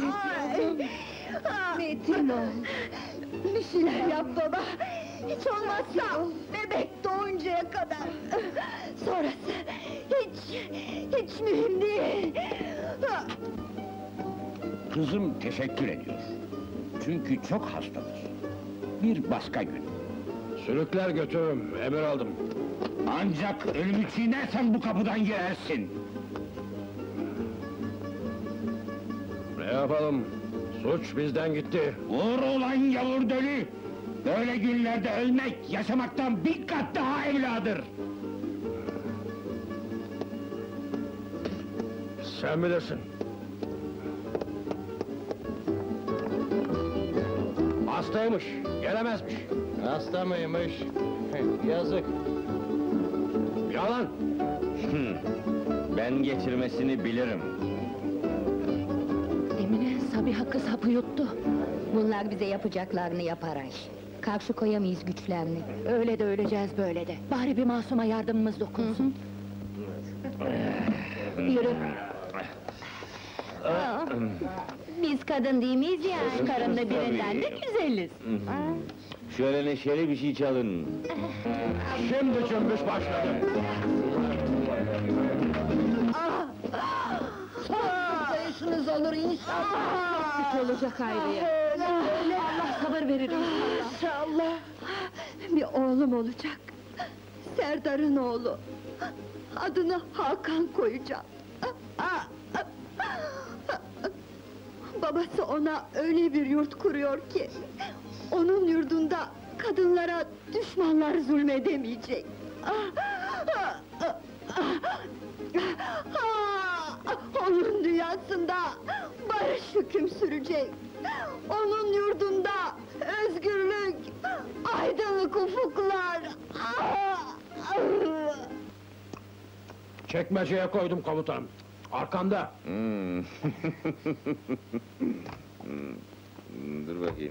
Metin ol! Bir şeyler yap baba! Hiç olmazsa bebek doğuncaya kadar! Sonrası hiç mühim değil! Kızım teşekkür ediyor. Çünkü çok hastadır. Bir başka gün. Sürükler götürürüm, emir aldım. Ancak ölümü çiğnersen bu kapıdan girersin. Ne yapalım? Suç bizden gitti. Vur ulan yavur dölü! Böyle günlerde ölmek, yaşamaktan bir kat daha evladır! Sen bilirsin. Hastaymış, gelemezmiş. Hasta mıymış? Yazık. Yalan! Ben getirmesini bilirim. Emine, Sabiha kız hapı yuttu. Bunlar bize yapacaklarını yapar Ayşe. Karşı koyamayız güçlerini. Öyle de öleceğiz böyle de. Bari bir masuma yardımımız dokunsun. Yürü. Biz kadın değil miyiz ya? Şu karınla birinden de güzeliz. Şöyle neşeli bir şey çalın. Şimdi cümbüş başladı. Sayışınız olur inşallah. Çok güç olacak Hayriye. Allah sabır verir inşallah. Bir oğlum olacak. Serdar'ın oğlu. Adını Hakan koyacağım. Babası ona öyle bir yurt kuruyor ki... ...onun yurdunda kadınlara düşmanlar zulmedemeyecek. Onun dünyasında barış hüküm sürecek. Onun yurdunda özgürlük, aydınlık ufuklar. Çekmeceye koydum komutanım. Arkanda. Dur bakayım.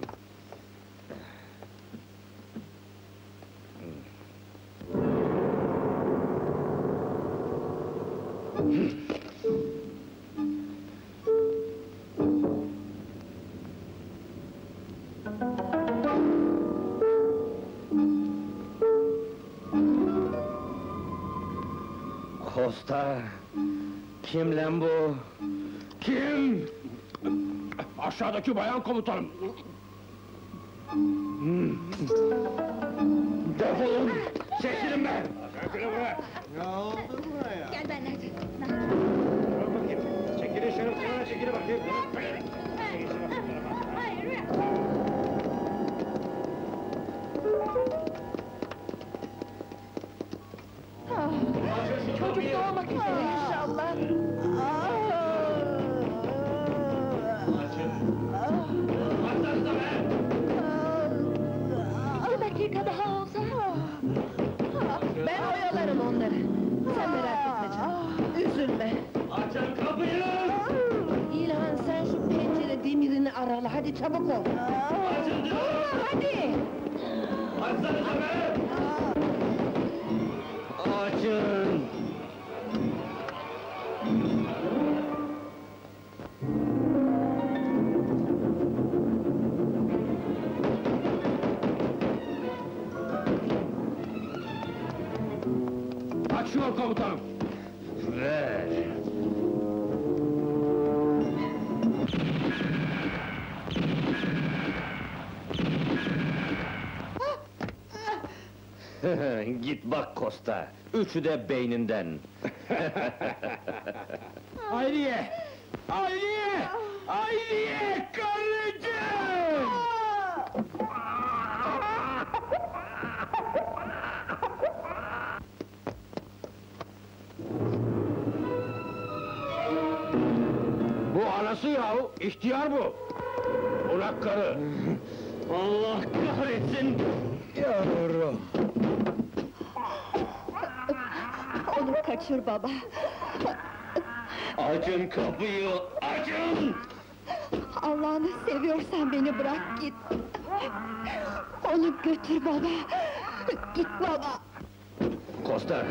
Costa! Kim lan bu? Kim? Aşağıdaki bayan komutanım. Defolun! Çekilin be! Gel benimle. Çekilin şunu, kenara çekilin bakayım! Çocuk doğmak üzere inşallah. Bir dakika daha olsa. Ben oyalarım onları. Sen merak etme canım. Üzülme. Açın kapıyı! hadi çabuk ol! Hadi! Açsanıza be! Açın! Açıyor komutanım! Ver! Git bak Kosta, üçü de beyninden. Hayriye! Hayriye! Hayriye! Karıcığım! Bu anası yahu, ihtiyar bu! Ulan karı! Allah kahretsin! Yavrum! Onu kaçır baba! Açın kapıyı, açın! Allah'ını seviyorsan beni bırak git! Onu götür baba! Git baba! Kosta!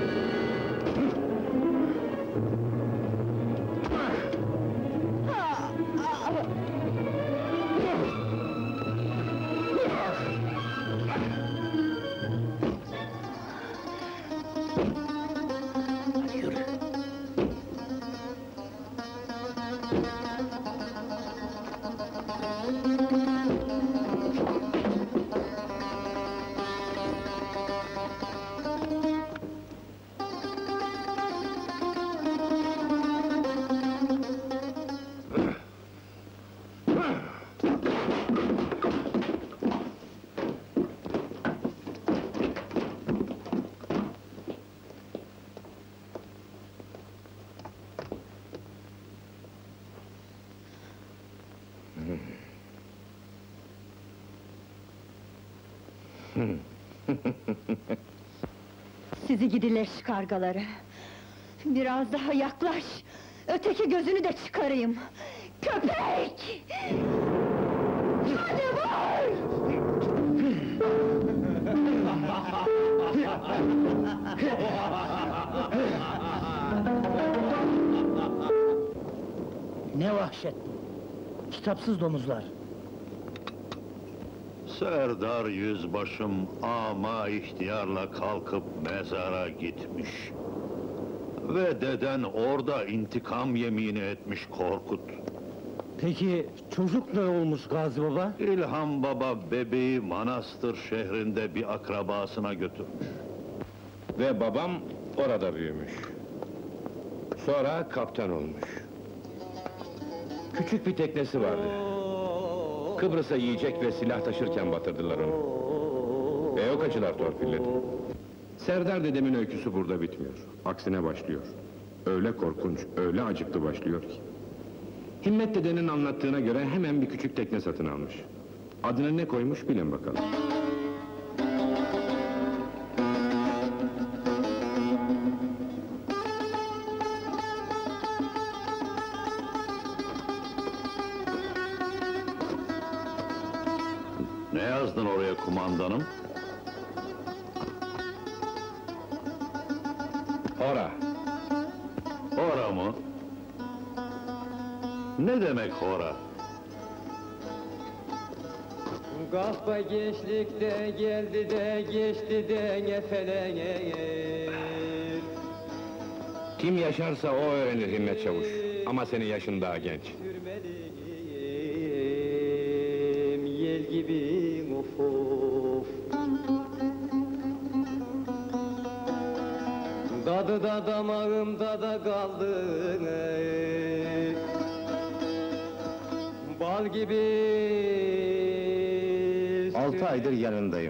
Sizi gidileş kargaları! Biraz daha yaklaş! Öteki gözünü de çıkarayım! Köpek! Hadi vur! Ne vahşet! Kitapsız domuzlar! Serdar yüzbaşım ama ihtiyarla kalkıp mezara gitmiş. Ve deden orada intikam yemini etmiş Korkut. Peki çocuk ne olmuş Gazi Baba? İlham Baba bebeği Manastır şehrinde bir akrabasına götürmüş. Ve babam orada büyümüş. Sonra kaptan olmuş. Küçük bir teknesi vardı. Kıbrıs'a yiyecek ve silah taşırken batırdılar onu. Ve o kaçılar torpilledi. Serdar dedemin öyküsü burada bitmiyor. Aksine başlıyor. Öyle korkunç, öyle acıklı başlıyor ki. Himmet dedenin anlattığına göre hemen bir küçük tekne satın almış. Adını ne koymuş bilin bakalım. Ne yazdın oraya kumandanım? Ora. Hora mı? Ne demek hora? Kahpa gençlikte geldi de geçti de nefeler. Kim yaşarsa o öğrenir Himmet Çavuş. Ama senin yaşın daha genç. Sürmeliyim yel gibi of of. Dadı da damağımda da kaldı. Bal gibi. 6 aydır yanındayım.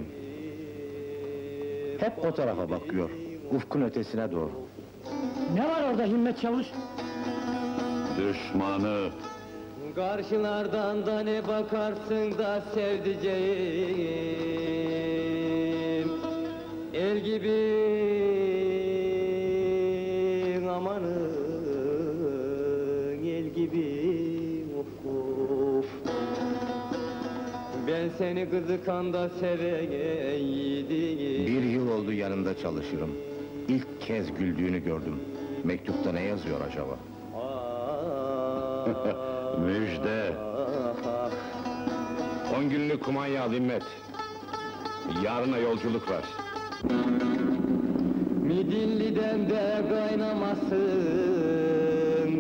Hep o tarafa bakıyor. Ufkun ötesine doğru. Ne var orada Himmet Çavuş? Düşmanı. Karşılardan da ne bakarsın da sevdiceğim. El gibi amanın el gibi of of. Ben seni kızıkanda seveydim. Bir yıl oldu yanında çalışırım. İlk kez güldüğünü gördüm. Mektupta ne yazıyor acaba? Müjde! 10 günlük kumanya al İmmet. Yarına yolculuk var. Midilli'den de kaynamasın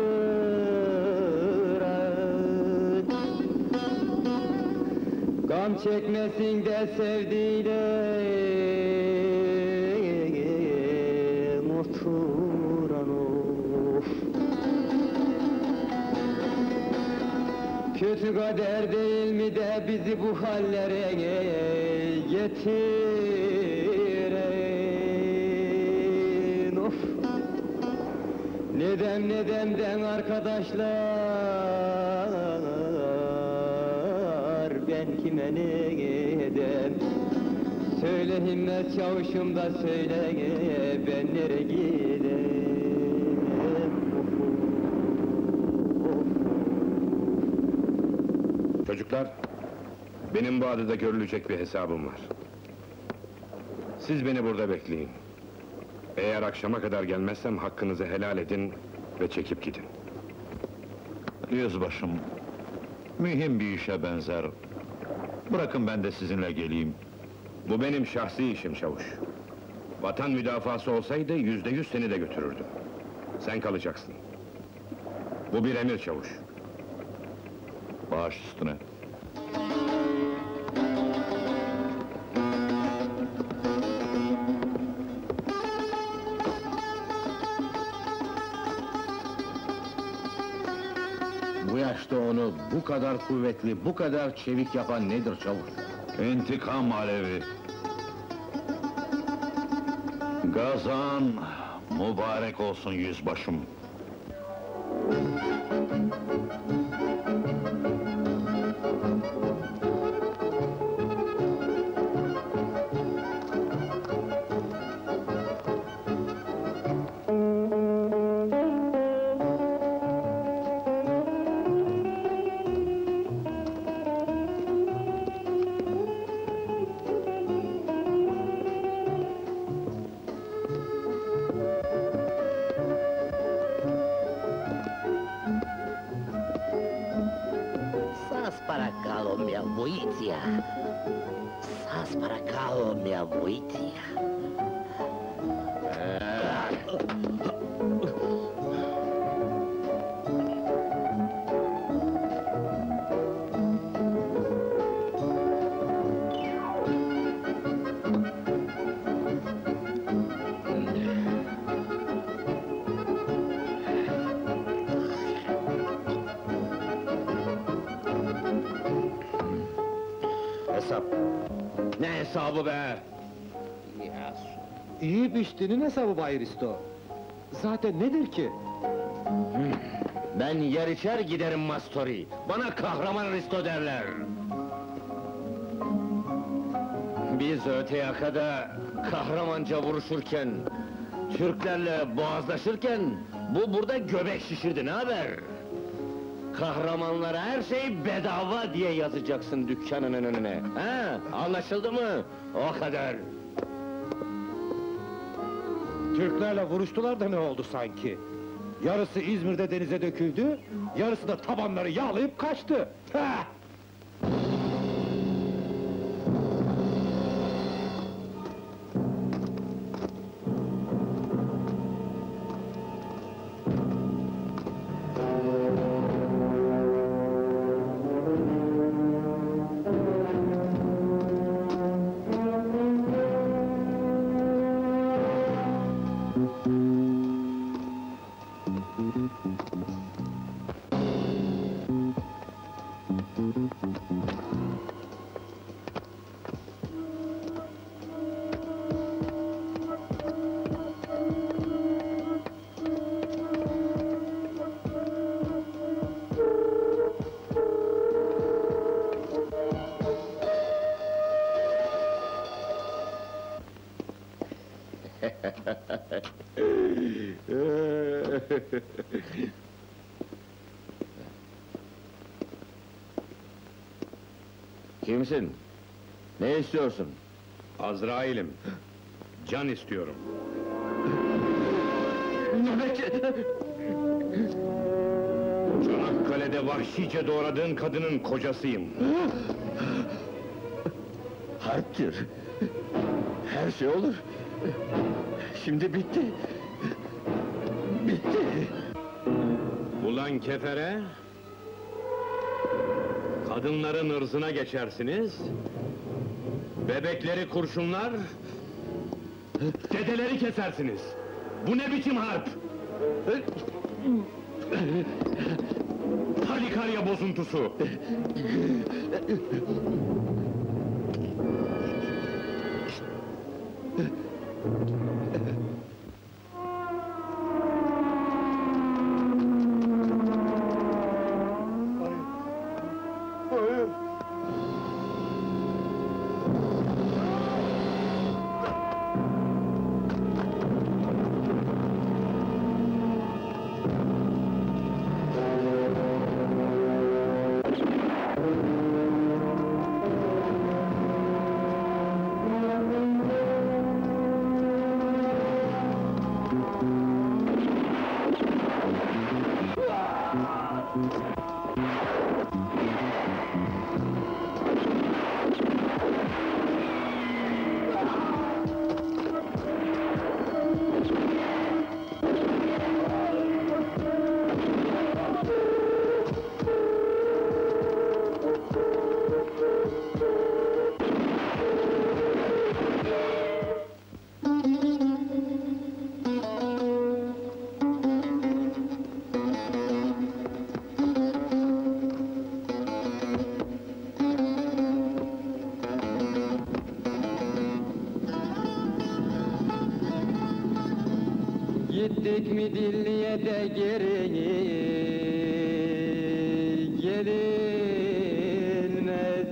katıra. Gam çekmesin de sevdiğine oturan of. Kötü kader değil mi de bizi bu hallere getiren of. Nedemden arkadaşlar, ben kime ne edem? Söyle himmet çavuşum da söyle, ben nereye gidem? Çocuklar, benim bu adada görülecek bir hesabım var. Siz beni burada bekleyin. Eğer akşama kadar gelmezsem hakkınızı helal edin ve çekip gidin. Yüzbaşım, mühim bir işe benzer. Bırakın ben de sizinle geleyim. Bu benim şahsi işim çavuş. Vatan müdafası olsaydı %100 seni de götürürdüm. Sen kalacaksın. Bu bir emir çavuş. Baş üstüne. Bu yaşta onu bu kadar kuvvetli, bu kadar çevik yapan nedir çavuş? İntikam alevi. Gazan mübarek olsun yüzbaşım. Sparacalo, minha voitia. Sparacalo, minha voitia. Hesap. Ne hesabı be? İyi piştiğinin hesabı Bay Risto. Zaten nedir ki? Ben yer içer giderim Mastori. Bana kahraman Risto derler. Biz öte yakada kahramanca vuruşurken, Türklerle boğazlaşırken, bu burada göbek şişirdi, ne haber? Kahramanlara her şey bedava diye yazacaksın dükkanının önüne. Ha? Anlaşıldı mı? O kadar. Türklerle vuruştular da ne oldu sanki? Yarısı İzmir'de denize döküldü, yarısı da tabanları yağlayıp kaçtı. Ha! Kimsin? Ne istiyorsun? Azrail'im. Can istiyorum. Çanakkale'de vahşice doğradığın kadının kocasıyım. Harptir. Her şey olur. Şimdi bitti. Bitti. Ulan kefere! Kadınların ırzına geçersiniz, bebekleri kurşunlar, dedeleri kesersiniz. Bu ne biçim harp? Halikarya bozuntusu! Gittik mi Dilli'ye de geri gelinmez.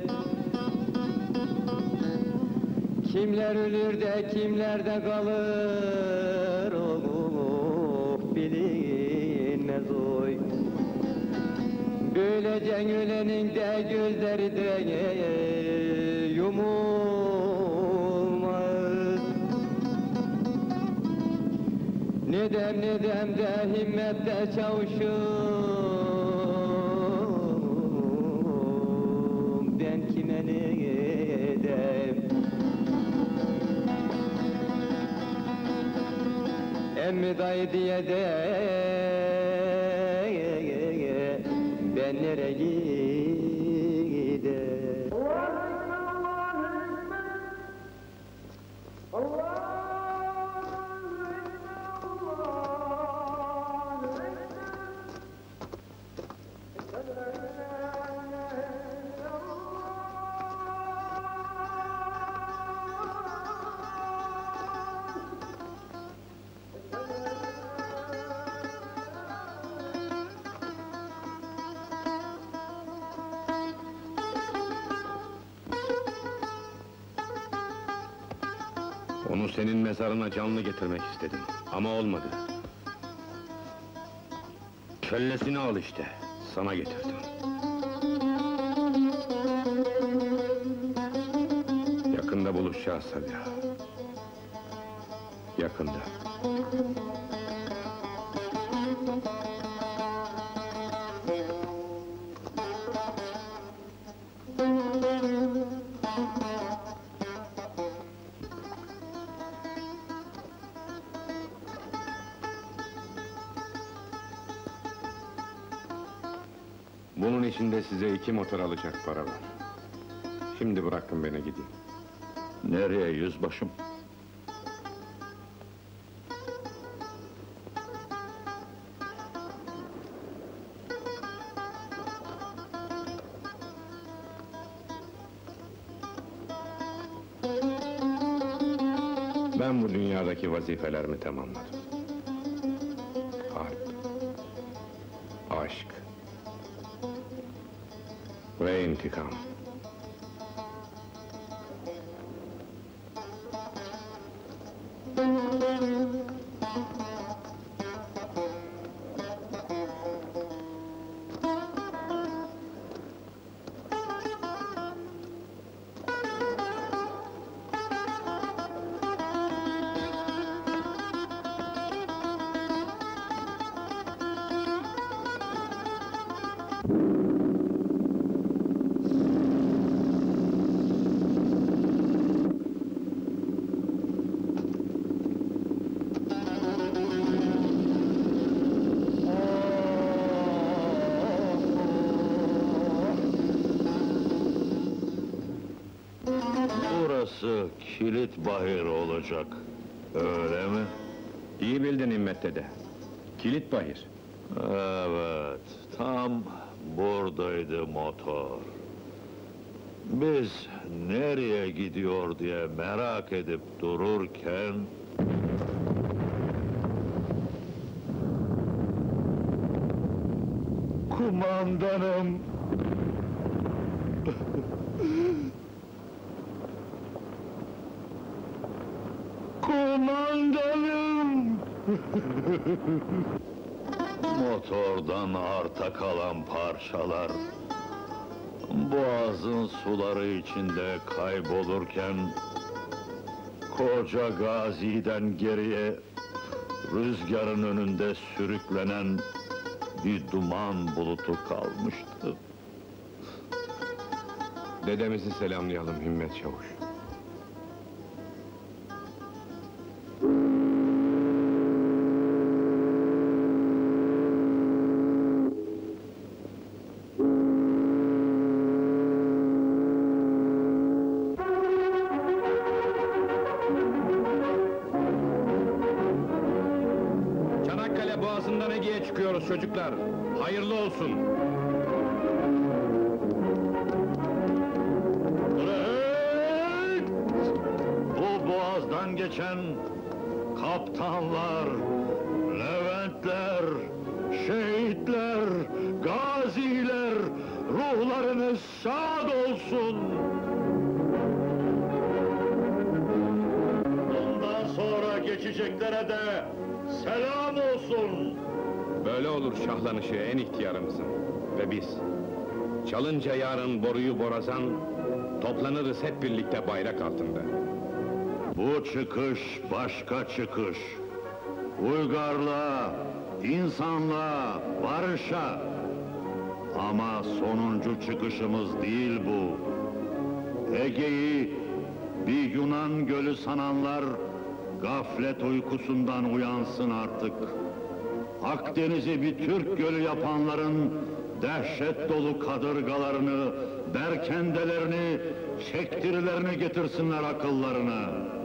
Kimler ölür de kimler de kalır, oh, bilinmez oy. Böylece ölenin de gözleri de yumulmaz. Nedem de himmette çavuşum, ben kime ne edem? Emmi dayı diye de ben nereye gidem? Onu senin mezarına canlı getirmek istedim, ama olmadı. Kellesini al işte, sana getirdim. Yakında buluşacağız Sabiha. Yakında. Bunun içinde size 2 motor alacak para var. Şimdi bırakın beni gideyim. Nereye yüzbaşım? Ben bu dünyadaki vazifelerimi tamamladım. Harp, aşk ve intikam. burası Kilitbahir olacak. Öyle mi? İyi bildin Himmet dede. Kilitbahir. Evet, tam buradaydı motor. Biz nereye gidiyor diye merak edip dururken... Kumandanım! Kumandanım! Motordan arta kalan parçalar... Boğazın suları içinde kaybolurken... Koca Gazi'den geriye... Rüzgarın önünde sürüklenen... Bir duman bulutu kalmıştı. Dedemizi selamlayalım Himmet Çavuş. Çanakkale Boğazı'ndan Ege'ye çıkıyoruz çocuklar. Hayırlı olsun. Bu boğazdan geçen kaptanlar, Leventler, şehitler, gaziler, ruhlarınız şad olsun. Bundan sonra geçeceklere de selam olsun. Böyle olur şahlanışı en ihtiyarımızın. Ve biz, çalınca yarın boruyu borazan, toplanırız hep birlikte bayrak altında. Bu çıkış başka çıkış. Uygarlığa, insanlığa, barışa. Ama sonuncu çıkışımız değil bu. Ege'yi bir Yunan gölü sananlar gaflet uykusundan uyansın artık. Akdeniz'i bir Türk gölü yapanların dehşet dolu kadırgalarını, berkendelerini, çektirilerini getirsinler akıllarına.